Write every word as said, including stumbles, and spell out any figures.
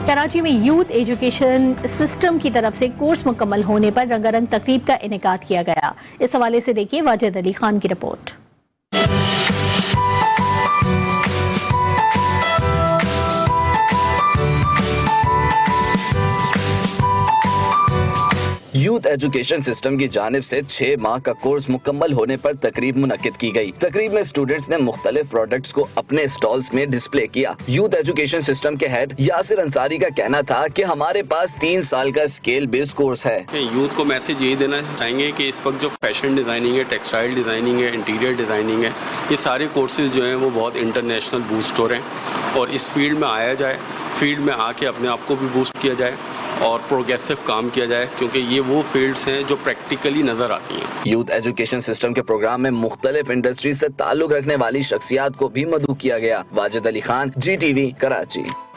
कराची में youth education system की तरफ से कोर्स मुकम्मल होने पर रंगारंग तकरीब का इनेकाद किया गया। इस हवाले से देखिए वाजिद अली खान की रिपोर्ट। यूथ एजुकेशन सिस्टम की जानिब से छह माह का कोर्स मुकम्मल होने पर तकरीब मुनक्किद की गई। तकरीब में स्टूडेंट्स ने मुख्तलिफ प्रोडक्ट्स को अपने स्टॉल्स में डिस्प्ले किया। यूथ एजुकेशन सिस्टम के हेड यासिर अंसारी का कहना था कि हमारे पास तीन साल का स्केल बेस्ड कोर्स है। यूथ को मैसेज यही देना चाहेंगे कि इस वक्त जो फैशन डिज़ाइनिंग है, टेक्सटाइल डिज़ाइनिंग है, इंटीरियर डिज़ाइनिंग है, ये सारे कोर्सेज जो हैं वो बहुत इंटरनेशनल बूस्ट हो रहे हैं और इस फील्ड में आया जाए, फील्ड में आके अपने आप को भी बूस्ट किया जाए और प्रोग्रेसिव काम किया जाए, क्योंकि ये वो फील्ड्स हैं जो प्रैक्टिकली नजर आती हैं। यूथ एजुकेशन सिस्टम के प्रोग्राम में मुख्तलिफ इंडस्ट्री से ताल्लुक रखने वाली शख्सियात को भी मदऊ किया गया। Wajid Ali Khan, G T V, Karachi.